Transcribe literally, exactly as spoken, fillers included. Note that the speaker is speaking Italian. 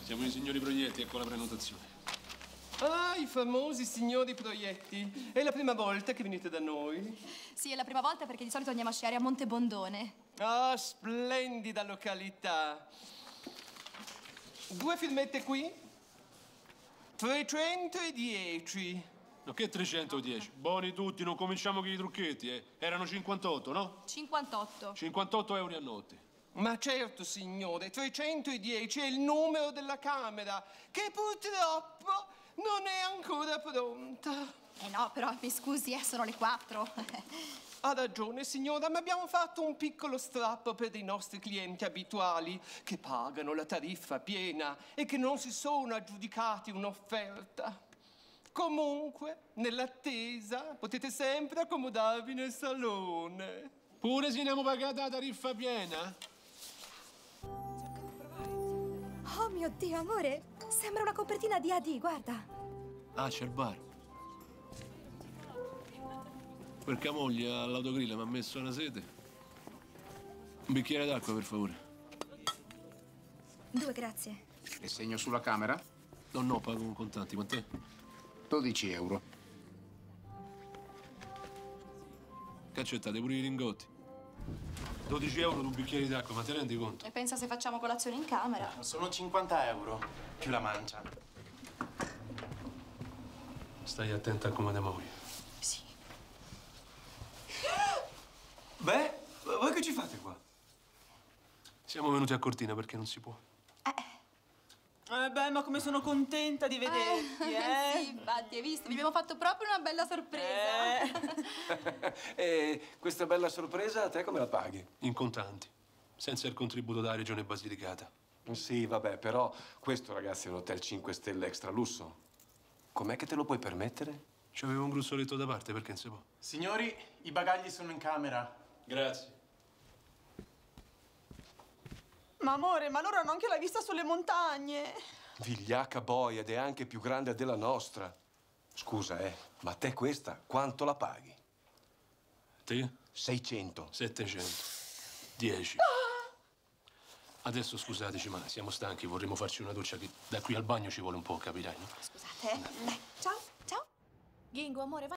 Siamo i signori Proietti, ecco la prenotazione. Ah, i famosi signori Proietti. È la prima volta che venite da noi? Sì, è la prima volta perché di solito andiamo a sciare a Montebondone. Ah, splendida località. Due filmette qui? trecentodieci. No, che trecentodieci? Buoni tutti, non cominciamo con i trucchetti, eh. Erano cinquantotto, no? cinquantotto. cinquantotto euro a notte. Ma certo, signore, trecentodieci è il numero della camera, che purtroppo non è ancora pronta. Eh no, però mi scusi, eh, sono le quattro. Ha ragione, signora, ma abbiamo fatto un piccolo strappo per i nostri clienti abituali che pagano la tariffa piena e che non si sono aggiudicati un'offerta. Comunque, nell'attesa, potete sempre accomodarvi nel salone. Pure se ne pagata la tariffa piena? Oh mio Dio, amore, sembra una copertina di A D, guarda. Ah, c'è il bar. Perché moglie all'autogrill mi ha messo una sete. Un bicchiere d'acqua, per favore. Due, grazie. Le segno sulla camera? No, no, pago con contanti. Quant'è? dodici euro. Che accettate pure i lingotti? dodici euro un bicchiere d'acqua, ma ti rendi conto? E pensa se facciamo colazione in camera? Sono cinquanta euro, più la mancia. Stai attenta a come te muovi. Sì. Beh, voi che ci fate qua? Siamo venuti a Cortina perché non si può. Eh beh, ma come sono contenta di vederti, eh? Sì, infatti, hai visto? Vi abbiamo fatto proprio una bella sorpresa. Eh. E questa bella sorpresa a te come la paghi? In contanti, senza il contributo della regione Basilicata. Sì, vabbè, però questo, ragazzi, è un hotel cinque stelle extra lusso. Com'è che te lo puoi permettere? C'avevo un gruzzoletto da parte, perché non si può. Signori, i bagagli sono in camera. Grazie. Ma amore, ma loro hanno anche la vista sulle montagne. Vigliacca boia ed è anche più grande della nostra. Scusa, eh, ma a te questa quanto la paghi? Te? seicento. settecento. dieci. Adesso scusateci, ma siamo stanchi, vorremmo farci una doccia che da qui al bagno ci vuole un po', capirai, no? Scusate, eh. Dai, ciao, ciao. Gingo, amore, vai.